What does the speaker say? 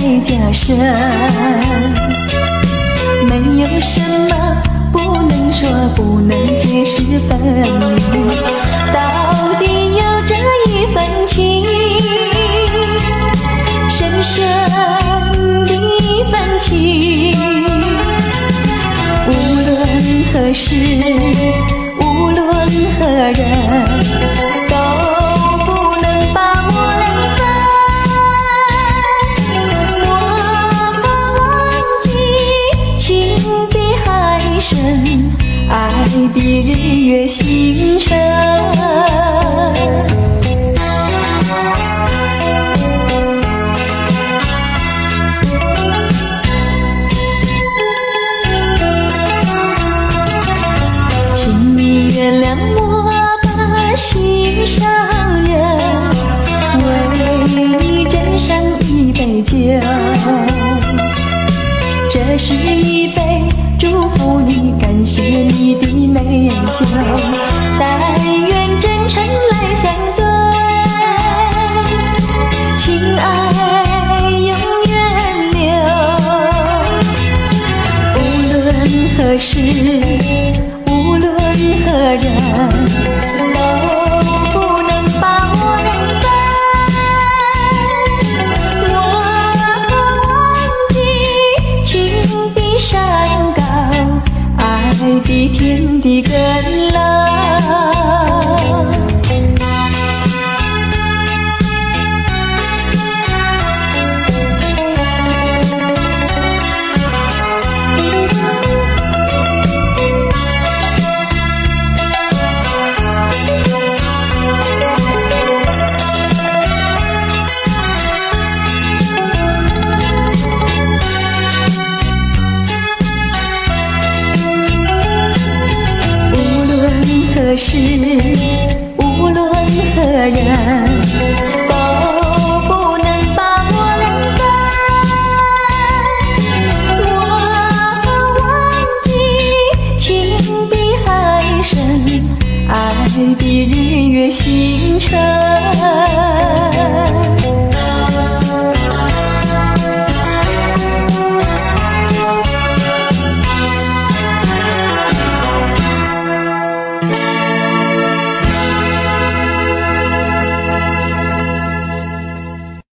加深。没有什么不能说，不能解释分明，到底有这一份情，深深的一份情。无论何时，无论何人，都不能把我累分。我怕忘记情比海深，爱比日月星辰。原谅我把心上人，为你斟上一杯酒，这是一杯祝福你、感谢你的美酒。但愿真诚来相对，情爱永远留。无论何时，无论何人，都不能把我累分。我怕忘记情比山高，爱比天地更老。何时